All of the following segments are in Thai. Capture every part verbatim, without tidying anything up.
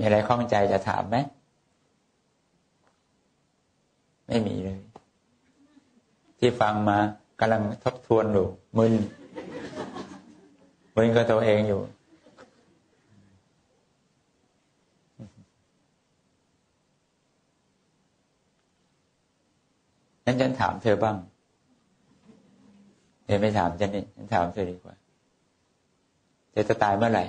อะไรข้องใจจะถามไหมไม่มีเลยที่ฟังมากำลังทบทวนอยู่มึนมึนกับตัวเองอยู่นั้นฉันถามเธอบ้างเธอไม่ถามฉันนี่ฉันถามเธอดีกว่าเธอจะตายเมื่อไหร่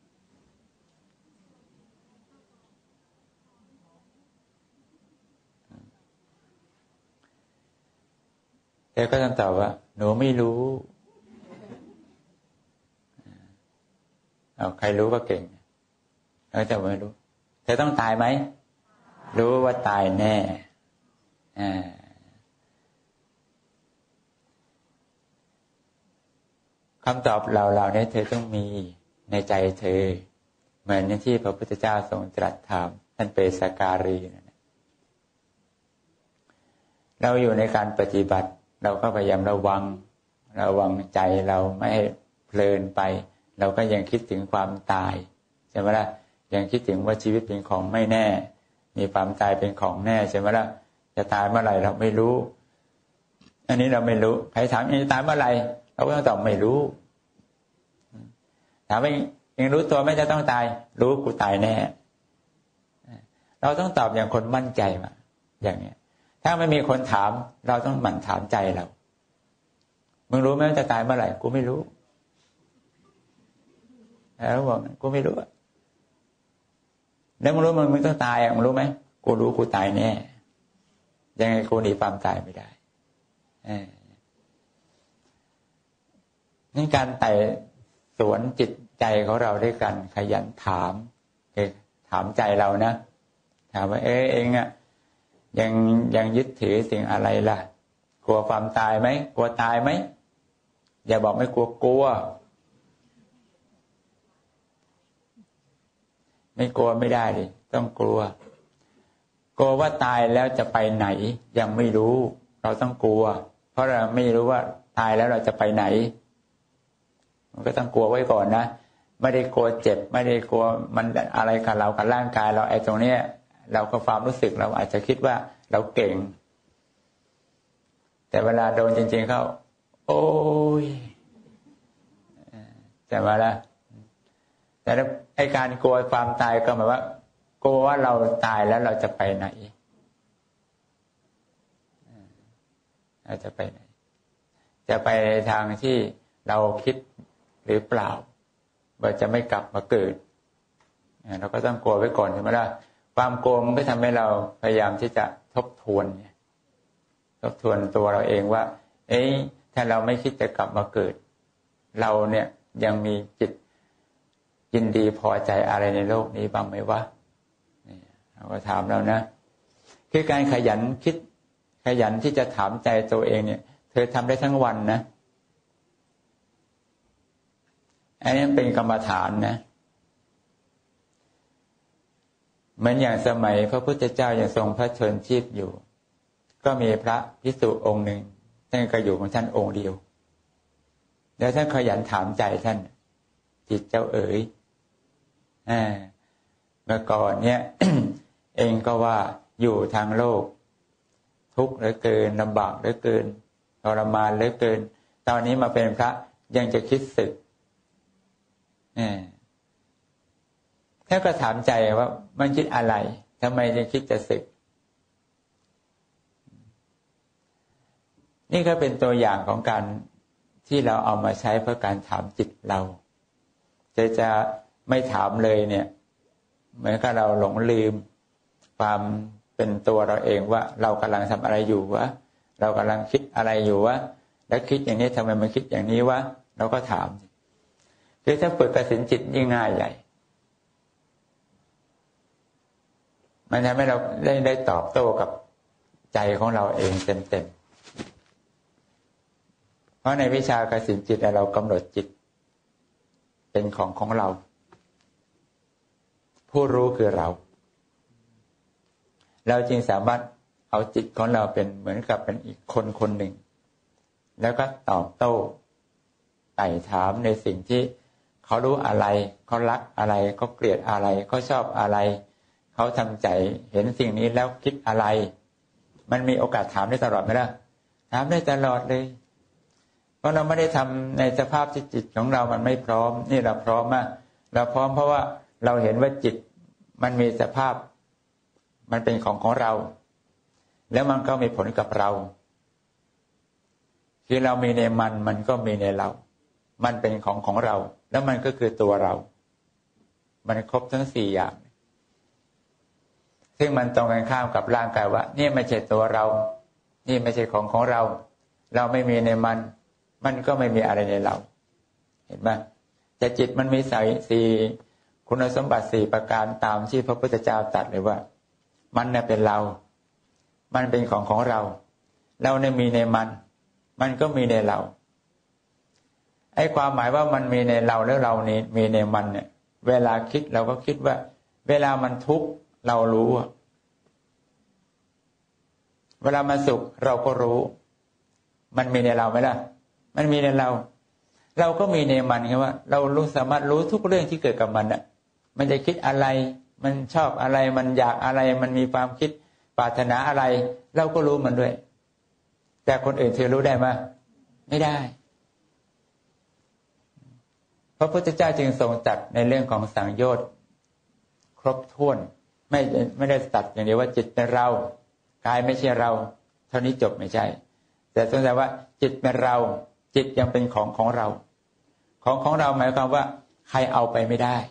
เธอก็ต้องตอบว่าหนูไม่รู้เอาใครรู้ก็เก่งแล้วแต่ไม่รู้เธอต้องตายไหมรู้ว่าตายแน่อ่าคำตอบเหล่าๆนี้เธอต้องมีในใจเธอเหมือนที่พระพุทธเจ้าทรงตรัสถามท่านเปสการีเราอยู่ในการปฏิบัติเราก็พยายามระวังระวังใจเราไม่ให้เพลินไปเราก็ยังคิดถึงความตายใช่ไหมล่ะยังคิดถึงว่าชีวิตเป็นของไม่แน่มีความตายเป็นของแน่ใช่ไหมล่ะจะตายเมื่อไหร่เราไม่รู้อันนี้เราไม่รู้ใครถามจะตายเมื่อไหร่เราก็ต้องตอบไม่รู้ถามว่ายังรู้ตัวไม่จะต้องตายรู้กูตายแน่เราต้องตอบอย่างคนมั่นใจมาอย่างนี้ถ้าไม่มีคนถามเราต้องหมั่นถามใจเรามึงรู้ไหมว่าจะตายเมื่อไหร่กูไม่รู้แล้วบอกกูไม่รู้แล้วมึงรู้มึงมึงต้องตายอ่ะมึงรู้ไหมกูรู้กูตายแน่ยังไงกูหนีความตายไม่ได้นี่การไต่สวนจิตใจของเราด้วยกันขยันถามถามใจเรานะถามว่าเอ๊ะเองอ่ะยังยังยึดถือสิ่งอะไรล่ะกลัวความตายไหมกลัวตายไหมอย่าบอกไม่กลัวกลัวไม่กลัวไม่ได้ดิต้องกลัวกลัวว่าตายแล้วจะไปไหนยังไม่รู้เราต้องกลัวเพราะเราไม่รู้ว่าตายแล้วเราจะไปไหนมันก็ต้องกลัวไว้ก่อนนะไม่ได้กลัวเจ็บไม่ได้กลัวมันอะไรกับเรากับร่างกายเราไอ้ตรงเนี้ยเราก็ความรู้สึกเราอาจจะคิดว่าเราเก่งแต่เวลาโดนจริงๆเข้าโอ้ยแต่ว่าละแต่ไอ้การกลัวความตายก็หมายว่ากลัวว่าเราตายแล้วเราจะไปไหนเราจะไปไหนจะไปในทางที่เราคิดหรือเปล่าว่าจะไม่กลับมาเกิดเราก็ต้องกลัวไว้ก่อนใช่ไหมล่ะความกลัวมันก็ทำให้เราพยายามที่จะทบทวนทบทวนตัวเราเองว่าเอ๊ะถ้าเราไม่คิดจะกลับมาเกิดเราเนี่ยยังมีจิตยินดีพอใจอะไรในโลกนี้บ้างไหมวะนี่เราก็ถามเรานะคือการขยันคิดขยันที่จะถามใจตัวเองเนี่ยเธอทำได้ทั้งวันนะอันนี้เป็นกรรมฐานนะเหมือนอย่างสมัยพระพุทธเจ้ายังทรงพระชนชีพอยู่ก็มีพระภิกษุองค์หนึ่งท่านก็อยู่ของท่านองค์เดียวแล้วท่านขยันถามใจท่านจิตเจ้าเอ๋ยเมื่อก่อนเนี่ย เองก็ว่าอยู่ทางโลกทุกข์เหลือเกินลำบากเหลือเกินทรมานเหลือเกินตอนนี้มาเป็นพระยังจะคิดสึกถ้าก็ถามใจว่ามันคิดอะไรทำไมจึงคิดจะสึกนี่ก็เป็นตัวอย่างของการที่เราเอามาใช้เพื่อการถามจิตเราจะจะไม่ถามเลยเนี่ยเหมือนกับเราหลงลืมความเป็นตัวเราเองว่าเรากำลังทำอะไรอยู่วะเรากำลังคิดอะไรอยู่วะแล้วคิดอย่างนี้ทำไมมันคิดอย่างนี้วะเราก็ถามคือถ้าฝึกกสิณจิตยิ่งง่ายใหญ่มันทำให้เราได้ได้ตอบโต้กับใจของเราเองเต็มๆเพราะในวิชากสิณจิตเรากำหนดจิตเป็นของของเราผู้รู้คือเราเราจึงสามารถเอาจิตของเราเป็นเหมือนกับเป็นอีกคนคนหนึ่งแล้วก็ตอบโต้ไต่ถามในสิ่งที่เขารู้อะไรเขารักอะไรเขาเกลียดอะไรเขาชอบอะไรเขาทำใจเห็นสิ่งนี้แล้วคิดอะไรมันมีโอกาสถามได้ตลอดไหมล่ะถามได้ตลอดเลยเพราะเราไม่ได้ทำในสภาพที่จิตของเรามันไม่พร้อมนี่เราพร้อมมากเราพร้อมเพราะว่าเราเห็นว่าจิตมันมีสภาพมันเป็นของของเราแล้วมันก็มีผลกับเราคือเรามีในมันมันก็มีในเรามันเป็นของของเราแล้วมันก็คือตัวเรามันครบทั้งสี่อย่างซึ่งมันตรงกันข้ามกับร่างกายว่านี่ไม่ใช่ตัวเรานี่ไม่ใช่ของของเราเราไม่มีในมันมันก็ไม่มีอะไรในเราเห็นไหมแต่จิตมันมีสายสี่คุณสมบัติสี่ประการตามที่พระพุทธเจ้าตรัสเลยว่ามันเนี่ยเป็นเรามันเป็นของของเราเราเนี่ยมีในมันมันก็มีในเราไอ้ความหมายว่ามันมีในเราแล้วเรานี่มีในมันเนี่ยเวลาคิดเราก็คิดว่าเวลามันทุกข์เรารู้เวลามันสุขเราก็รู้มันมีในเราไหมล่ะมันมีในเราเราก็มีในมันคือว่าเรารู้สามารถรู้ทุกเรื่องที่เกิดกับมันน่ะมันจะคิดอะไรมันชอบอะไรมันอยากอะไรมันมีความคิดปรารถนาอะไรเราก็รู้มันด้วยแต่คนอื่นเธอรู้ได้ไหมไม่ได้พระพุทธเจ้าจึงทรงตรัสในเรื่องของสังโยชน์ครบถ้วนไม่ไม่ได้ตรัสอย่างเดียวว่าจิตเป็นเรากายไม่ใช่เราเท่านี้จบไม่ใช่แต่ทรงตรัสว่าจิตเป็นเราจิตยังเป็นของของเราของของเราหมายความว่าใครเอาไปไม่ได้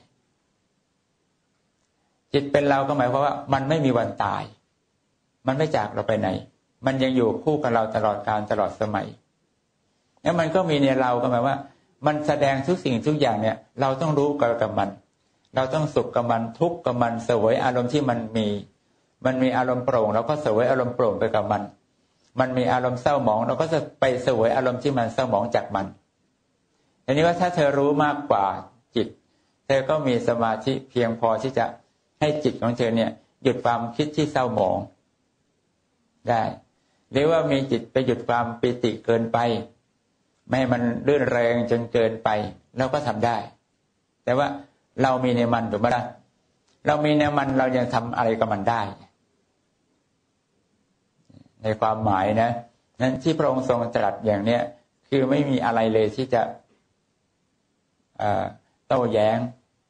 จิตเป็นเราก็หมายความว่ามันไม่มีวันตายมันไม่จากเราไปไหนมันยังอยู่คู่กับเราตลอดกาลตลอดสมัยแล้วมันก็มีในเราก็หมายว่ามันแสดงทุกสิ่งทุกอย่างเนี่ยเราต้องรู้กับมันเราต้องสุขกับมันทุกข์กับมันเสวยอารมณ์ที่มันมีมันมีอารมณ์โปร่งเราก็เสวยอารมณ์โปร่งไปกับมันมันมีอารมณ์เศร้าหมองเราก็จะไปเสวยอารมณ์ที่มันเศร้าหมองจากมันทีนี้ว่าถ้าเธอรู้มากกว่าจิตเธอก็มีสมาธิเพียงพอที่จะให้จิตของเธอเนี่ยหยุดความคิดที่เศร้าหมองได้หรือว่ามีจิตไปหยุดความปิติเกินไปไม่ให้มันรื่นแรงจนเกินไปเราก็ทำได้แต่ว่าเรามีในมันถูกไหมล่ะเรามีในมันเรายังทำอะไรกับมันได้ในความหมายนะนั้นที่พระองค์ทรงตรัสอย่างเนี้ยคือไม่มีอะไรเลยที่จะโต้แย้ง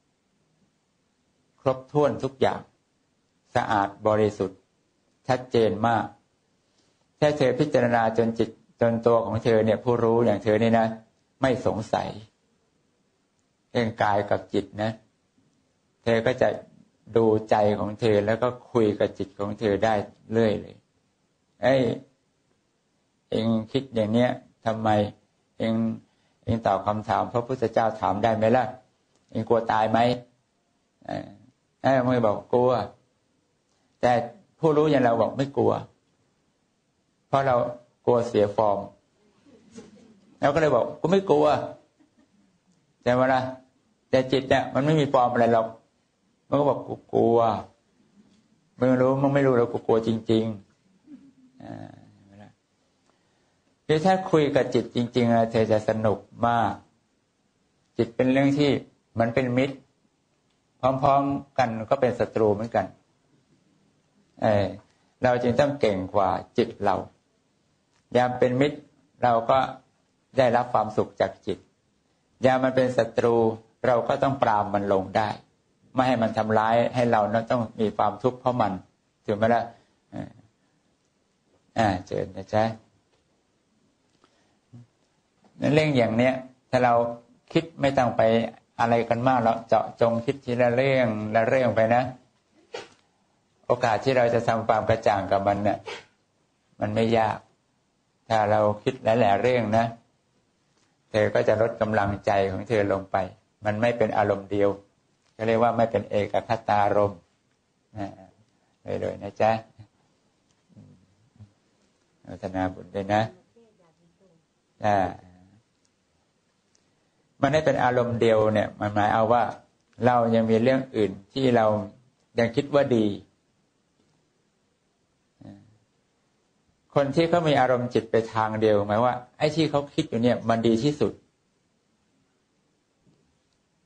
ครบถ้วนทุกอย่างสะอาดบริสุทธิ์ชัดเจนมากถ้าเธอพิจารณาจนจิตจนตัวของเธอเนี่ยผู้รู้อย่างเธอนี่นะไม่สงสัยเรื่องกายกับจิตนะเธอก็จะดูใจของเธอแล้วก็คุยกับจิตของเธอได้เรื่อยเลยเอ้ยเองคิดอย่างเนี้ยทำไมเองเองตอบคำถามพระพุทธเจ้าถามได้ไหมล่ะเองกลัวตายไหมไอ้มึงบอกกลัวแต่ผู้รู้อย่างเราบอกไม่กลัวเพราะเรากลัวเสียฟอร์มเราก็เลยบอกกูไม่กลัวใช่ไหมล่ะแต่จิตเนี่ยมันไม่มีฟอร์มอะไรหรอกมันก็บอกกูกลัวมึงรู้มึงไม่รู้เรากูกลัวจริงๆอ่าคือถ้าคุยกับจิตจริงๆนะเธอจะสนุกมากจิตเป็นเรื่องที่มันเป็นมิตรพร้อมๆกันก็เป็นศัตรูเหมือนกันเออเราจึงต้องเก่งกว่าจิตเรายามเป็นมิตรเราก็ได้รับความสุขจากจิตยามมันเป็นศัตรูเราก็ต้องปราบมันลงได้ไม่ให้มันทำร้ายให้เรานั้นต้องมีความทุกข์เพราะมันถูกไหมล่ะอ่าเจอนะจ๊ะเรื่องอย่างเนี้ยถ้าเราคิดไม่ต้องไปอะไรกันมากเราเจาะจงคิดทีละเรื่องละเรื่องไปนะโอกาสที่เราจะทำความกระจ่างกับมันเนี่ยมันไม่ยากถ้าเราคิดหลายๆเรื่องนะเธอก็จะลดกำลังใจของเธอลงไปมันไม่เป็นอารมณ์เดียวก็เรียกว่าไม่เป็นเอกคตารมณ์เลยๆนะจ๊ะอนุโมทนาบุญด้วยนะอ่ามันไม่เป็นอารมณ์เดียวเนี่ยมันหมายเอาว่าเรายังมีเรื่องอื่นที่เรายังคิดว่าดีคนที่เขามีอารมณ์จิตไปทางเดียวหมายว่าไอ้ที่เขาคิดอยู่เนี่ยมันดีที่สุด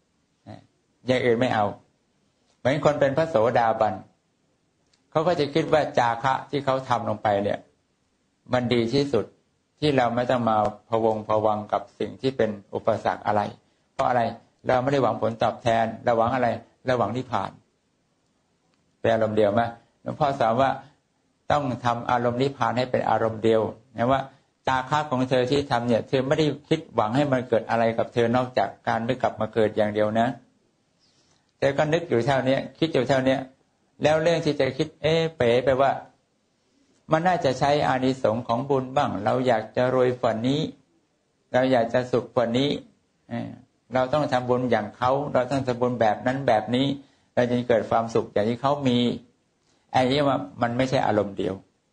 อย่างอื่นไม่เอาเหมือนคนเป็นพระโสดาบันเขาก็จะคิดว่าจาคะที่เขาทำลงไปเนี่ยมันดีที่สุดที่เราไม่ต้องมาพะวงพะวังกับสิ่งที่เป็นอุปสรรคอะไรเพราะอะไรเราไม่ได้หวังผลตอบแทนเราหวังอะไรเราหวังนิพพานเป็นอารมณ์เดียวไหมหลวงพ่อสอนว่าต้องทำอารมณ์นิพพานให้เป็นอารมณ์เดียวนะว่าจาคะของเธอที่ทำเนี่ยเธอไม่ได้คิดหวังให้มันเกิดอะไรกับเธอนอกจากการนึกกลับมาเกิดอย่างเดียวนะเธอก็นึกอยู่เท่านี้คิดอยู่เท่านี้แล้วเรื่องที่จะคิดเอ๊ะเป๋ไปว่ามันน่าจะใช้อานิสงส์ของบุญบ้างเราอยากจะรวยฝันนี้เราอยากจะสุขฝันนี้เราต้องทำบุญอย่างเขาเราต้องทำบุญแบบนั้นแบบนี้เราจะเกิดความสุขอย่างที่เขามีไอ้นี่ว่ามันไม่ใช่อารมณ์เดียว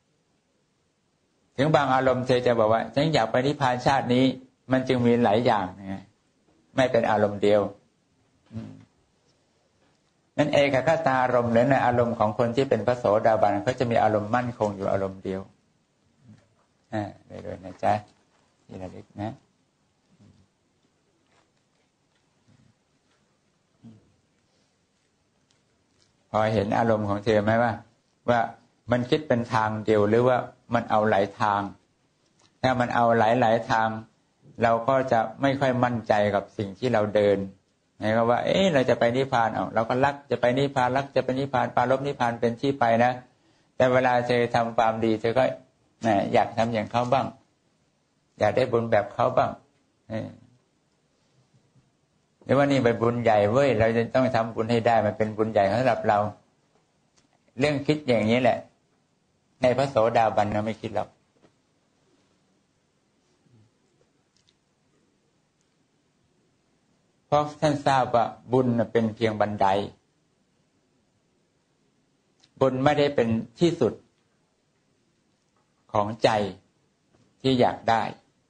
ถึงบางอารมณ์เธอจะบอกว่าฉันอยากไปนิพพานชาตินี้มันจึงมีหลายอย่างนะไม่เป็นอารมณ์เดียวนั่นเอกคตารมณ์หรือในอารมณ์ของคนที่เป็นพระโสดาบันเขาจะมีอารมณ์มั่นคงอยู่อารมณ์เดียวอ่าเลยๆนะจ๊ะทีละเล็กนะพอเห็นอารมณ์ของเธอไหมว่าว่ามันคิดเป็นทางเดียวหรือว่ามันเอาหลายทางถ้ามันเอาหลายๆทางเราก็จะไม่ค่อยมั่นใจกับสิ่งที่เราเดินนะครับว่าเอ๊ะเราจะไปนิพพานเอาเราก็รักจะไปนิพพานรักจะไปนิพพานปรารภนิพพานเป็นที่ไปนะแต่เวลาเธอทำความดีเธอก็แหมอยากทำอย่างเขาบ้างอยากได้บุญแบบเขาบ้างหรือว่านี่เป็นบุญใหญ่เว้ยเราจะต้องทำบุญให้ได้มันเป็นบุญใหญ่สำหรับเราเรื่องคิดอย่างนี้แหละในพระโสดาบันเราไม่คิดหรอกเพราะท่านทราบว่าบุญเป็นเพียงบันไดบุญไม่ได้เป็นที่สุดของใจที่อยากได้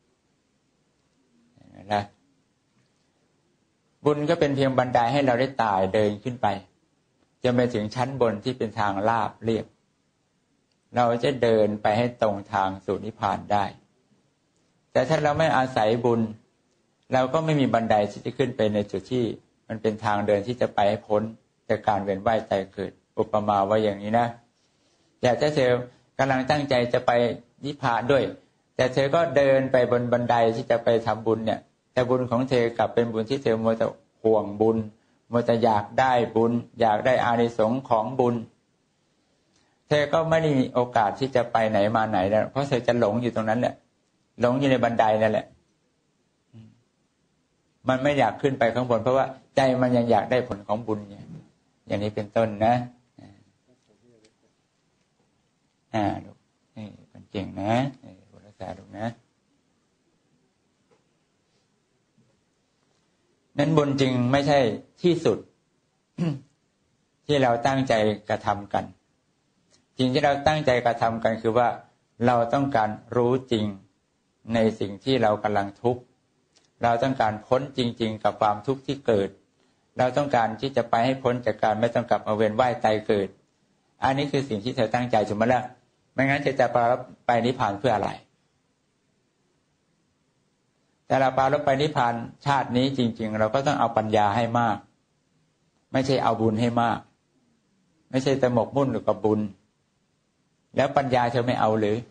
นะบุญก็เป็นเพียงบันไดให้เราได้ไต่เดินขึ้นไปจะไปถึงชั้นบนที่เป็นทางราบเรียบเราจะเดินไปให้ตรงทางสู่นิพพานได้แต่ถ้าเราไม่อาศัยบุญเราก็ไม่มีบันไดที่จะขึ้นไปในจุดที่มันเป็นทางเดินที่จะไปให้พ้นจากการเวียนว่ายตายเกิดอุปมาว่าอย่างนี้นะอยากจะเธอกำลังตั้งใจจะไปนิพพานด้วยแต่เธอก็เดินไปบนบันไดที่จะไปทำบุญเนี่ยแต่บุญของเธอกลับเป็นบุญที่เธอมัวแต่ห่วงบุญมัวแต่อยากได้บุญอยากได้อานิสงส์ของบุญเธอก็ไม่ได้มีโอกาสที่จะไปไหนมาไหนแล้วเพราะเธอจะหลงอยู่ตรงนั้นแหละหลงอยู่ในบันไดนั่นแหละมันไม่อยากขึ้นไปข้างบนเพราะว่าใจมันยังอยากได้ผลของบุญอย่างนี้เป็นต้นนะอ่าลูกนี่เป็นเก่งนะนี่บุญรักษาลูกนะนั้นบุญจริงไม่ใช่ที่สุด ที่เราตั้งใจกระทำกันจริงที่เราตั้งใจกระทำกันคือว่าเราต้องการรู้จริงในสิ่งที่เรากำลังทุกข์เราต้องการพ้นจริงๆกับความทุกข์ที่เกิดเราต้องการที่จะไปให้พ้นจากการไม่ต้องกลับมาเวียนว่ายตายเกิดอันนี้คือสิ่งที่เธอตั้งใจถูกไหมล่ะไม่งั้นจะจะปรารภไปนิพพานเพื่ออะไรแต่เราปรารภไปนิพพานชาตินี้จริงๆเราก็ต้องเอาปัญญาให้มากไม่ใช่เอาบุญให้มากไม่ใช่แต่หมกมุ่นอยู่กับบุญแล้วปัญญาเธอไม่เอาหรือ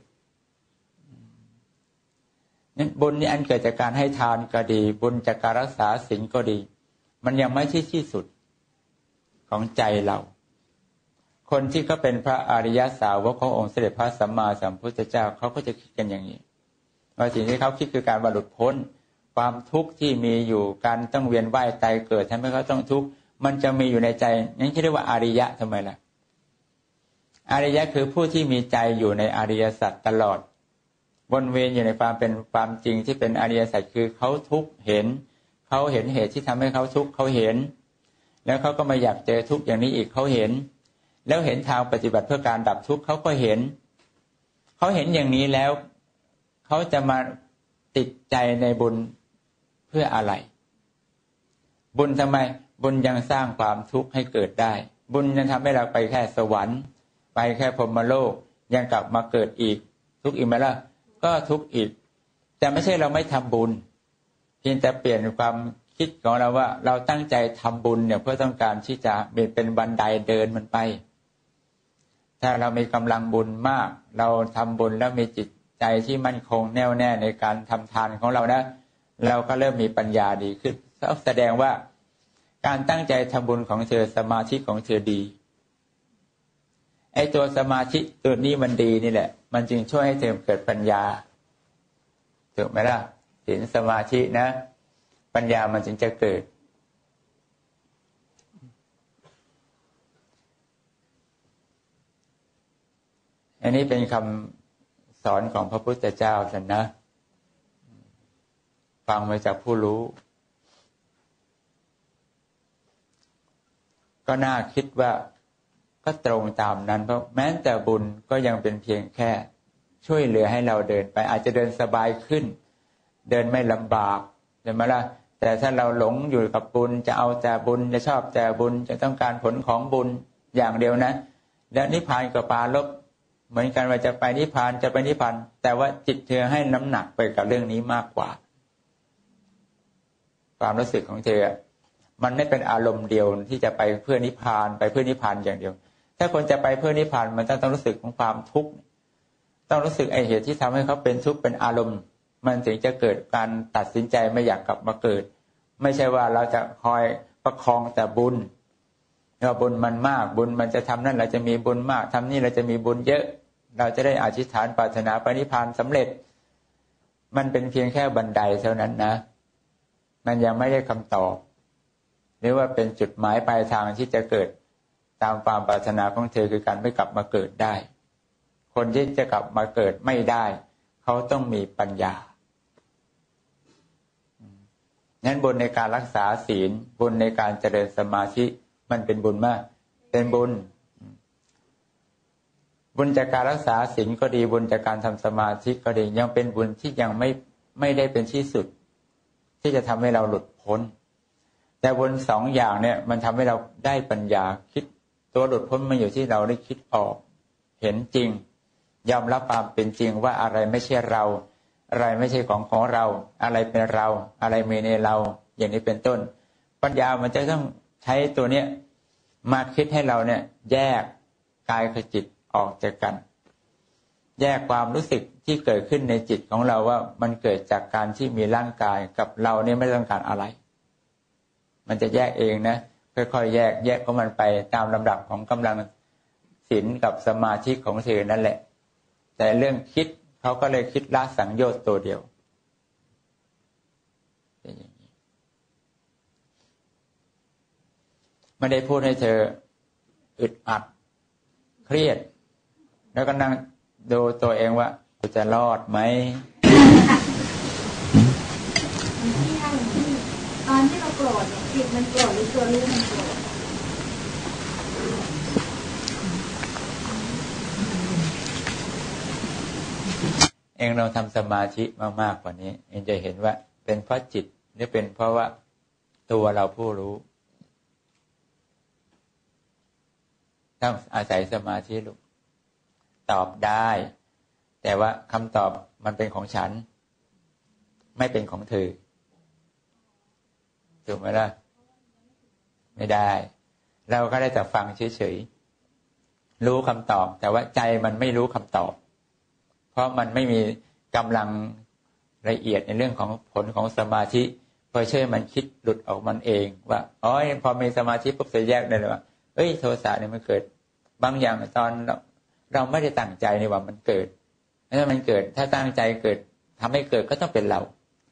นั้นบุญนี่อันเกิดจากการให้ทานก็ดีบุญจากการรักษาศีลก็ดีมันยังไม่ใช่ที่สุดของใจเราคนที่เขาเป็นพระอริยสาวกขององค์เสด็จพระสัมมาสัมพุทธเจ้าเขาก็จะคิดกันอย่างนี้ว่าสิ่งที่เขาคิดคือการบรรลุพ้นความทุกข์ที่มีอยู่การต้องเวียนว่ายตายเกิดทำให้เขาต้องทุกข์มันจะมีอยู่ในใจนั่นเรียกว่าอริยะทำไมล่ะอริยะคือผู้ที่มีใจอยู่ในอริยสัจตลอดวนเวียนอยู่ในความเป็นความจริงที่เป็นอริยสัจคือเขาทุกข์เห็นเขาเห็นเหตุที่ทำให้เขาทุกข์เขาเห็นแล้วเขาก็ไม่อยากเจอทุกข์อย่างนี้อีกเขาเห็นแล้วเห็นทางปฏิบัติเพื่อการดับทุกข์เขาก็เห็นเขาเห็นอย่างนี้แล้วเขาจะมาติดใจในบุญเพื่ออะไรบุญทำไมบุญยังสร้างความทุกข์ให้เกิดได้บุญยังทำให้เราไปแค่สวรรค์ไปแค่พรหมโลกยังกลับมาเกิดอีกทุกข์อีกไหมล่ะก็ทุกข์อีกแต่ไม่ใช่เราไม่ทำบุญเพียงแต่เปลี่ยนความคิดของเราว่าเราตั้งใจทำบุญเนี่ยเพื่อต้องการที่จะเป็นบันไดเดินมันไปถ้าเรามีกำลังบุญมากเราทำบุญแล้วมีจิตใจที่มั่นคงแน่วแน่ในการทำทานของเรานะเราก็เริ่มมีปัญญาดีขึ้นแสดงว่าการตั้งใจทำบุญของเธอสมาธิของเธอดีไอ้ตัวสมาธิตัวนี้มันดีนี่แหละมันจึงช่วยให้เธอเกิดปัญญาถูกไหมล่ะศีลสมาธินะปัญญามันจึงจะเกิดอันนี้เป็นคำสอนของพระพุทธเจ้าท่านนะฟังมาจากผู้รู้ก็น่าคิดว่าก็ตรงตามนั้นเพราะแม้แต่บุญก็ยังเป็นเพียงแค่ช่วยเหลือให้เราเดินไปอาจจะเดินสบายขึ้นเดินไม่ลำบากใช่ไหมล่ะแต่ถ้าเราหลงอยู่กับบุญจะเอาแต่บุญจะชอบแต่บุญจะต้องการผลของบุญอย่างเดียวนะแล้วนิพพานกับปาลบเหมือนกันว่าจะไปนิพพานจะไปนิพพานแต่ว่าจิตเธอให้น้ำหนักไปกับเรื่องนี้มากกว่าความรู้สึกของเธอมันไม่เป็นอารมณ์เดียวที่จะไปเพื่อนิพพานไปเพื่อนิพพานอย่างเดียวถ้าคนจะไปเพื่อนิพพานมันต้องรู้สึกของความทุกข์ต้องรู้สึกไอเหตุที่ทำให้เขาเป็นทุกข์เป็นอารมณ์มันถึงจะเกิดการตัดสินใจไม่อยากกลับมาเกิดไม่ใช่ว่าเราจะคอยประคองแต่บุญเราบุญมันมากบุญมันจะทำนั่นเราจะมีบุญมากทำนี่เราจะมีบุญเยอะเราจะได้อธิษฐานปรารถนาไปนิพพานสำเร็จมันเป็นเพียงแค่บันไดเท่านั้นนะมันยังไม่ได้คำตอบหรือว่าเป็นจุดหมายปลายทางที่จะเกิดตามความปรารถนาของเธอคือการไม่กลับมาเกิดได้คนที่จะกลับมาเกิดไม่ได้เขาต้องมีปัญญานั้นบุญในการรักษาศีลบุญในการเจริญสมาธิมันเป็นบุญมากเป็นบุญบุญจากการรักษาศีลก็ดีบุญจากการทำสมาธิก็ดียังเป็นบุญที่ยังไม่ไม่ได้เป็นที่สุดที่จะทำให้เราหลุดพ้นแต่บุญสองอย่างเนี่ยมันทำให้เราได้ปัญญาคิดตัวหลุดพ้นมันอยู่ที่เราได้คิดออกเห็นจริงยอมรับความเป็นจริงว่าอะไรไม่ใช่เราอะไรไม่ใช่ของของเราอะไรเป็นเราอะไรมีในเราอย่างนี้เป็นต้นปัญญามันจะต้องใช้ตัวเนี้ยมาคิดให้เราเนี่ยแยกกายกับจิตออกจากกันแยกความรู้สึกที่เกิดขึ้นในจิตของเราว่ามันเกิดจากการที่มีร่างกายกับเราเนี่ยไม่ต้องการอะไรมันจะแยกเองนะค่อยๆแยกแยกของมันไปตามลำดับของกำลังศีลกับสมาธิของเธอนั่นแหละแต่เรื่องคิดเขาก็เลยคิดละสังโยชน์ตัวเดียวไม่ได้พูดให้เธออึดอัดเครียดแล้วก็นั่งดูตัวเองว่าจะรอดไหมตอนที่เราโกรธเนี่ยจิตมันโกรธหรือตัวรู้มันโกรธเองเราทำสมาธิมากๆกว่านี้เองจะเห็นว่าเป็นเพราะจิตหรือเป็นเพราะว่าตัวเราผู้รู้ต้องอาศัยสมาธิลูกตอบได้แต่ว่าคำตอบมันเป็นของฉันไม่เป็นของเธอถูกไหมล่ะไม่ได้เราก็ได้แต่ฟังเฉยๆรู้คำตอบแต่ว่าใจมันไม่รู้คำตอบเพราะมันไม่มีกำลังละเอียดในเรื่องของผลของสมาธิพอเชื่อมันคิดหลุดออกมันเองว่าอ๋อพอมีสมาธิปุ๊บจะแยกได้เลยว่าเอ้ยโทสะเนี่ยมันเกิดบางอย่างตอนเราเราไม่ได้ตั้งใจในว่ามันเกิดถ้ามันเกิดถ้าตั้งใจเกิดทำให้เกิดก็ต้องเป็นเรา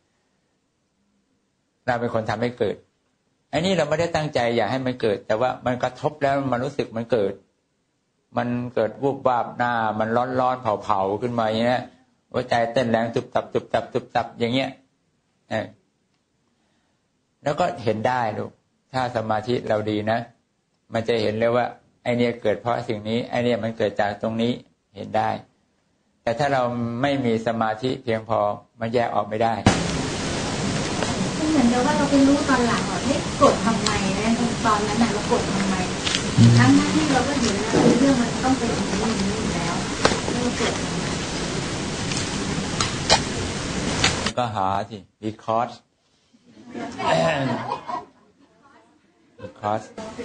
เราเป็นคนทำให้เกิดอันนี้เราไม่ได้ตั้งใจอยากให้มันเกิดแต่ว่ามันกระทบแล้วมันรู้สึกมันเกิดมันเกิดวูบวาบหน้ามันร้อนร้อนเผาเผาขึ้นมาอย่างเงี้ยหัวใจเต้นแรงตุบตับตุบตับตุบตับอย่างเงี้ยเออแล้วก็เห็นได้ลูกถ้าสมาธิเราดีนะมันจะเห็นเลยว่าไอเนี้ยเกิดเพราะสิ่งนี้ไอเนี้ยมันเกิดจากตรงนี้เห็นได้แต่ถ้าเราไม่มีสมาธิเพียงพอมันแยกออกไม่ได้เหมือนเดียวว่าเราไปรู้ตอนหลังว่าเฮ้ยกดทำไมนะตอนนั้นน่ะเรากดทำไมทั้งที่เราก็เห็นแล้วเรื่องมันต้องเป็นอย่างนี้อย่างนี้อยู่แล้วเรากดทำไมก็หาสิ because คอส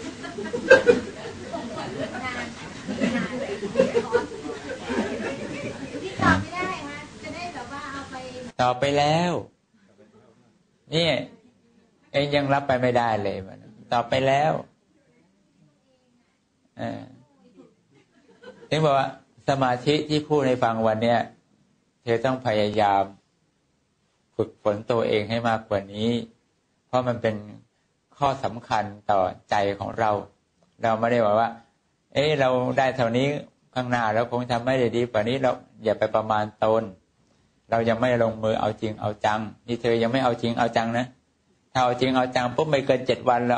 ตอบไปแล้วนี่เองยังรับไปไม่ได้เลยมันตอบไปแล้วเออถึงบอกว่าสมาธิที่พูดในฟังวันเนี้ยเธอต้องพยายามฝึกฝนตัวเองให้มากกว่านี้เพราะมันเป็นข้อสำคัญต่อใจของเราเราไม่ได้บอกว่าเอ๊ะเราได้เท่านี้ข้างหน้าแล้วคงทำไม่ได้ดีกว่านี้เราอย่าไปประมาณตนเรายังไม่ลงมือเอาจริงเอาจังนี่เธอยังไม่เอาจริงเอาจังนะถ้าเอาจริงเอาจังปุ๊บไม่เกินเจ็ดวันแล้ว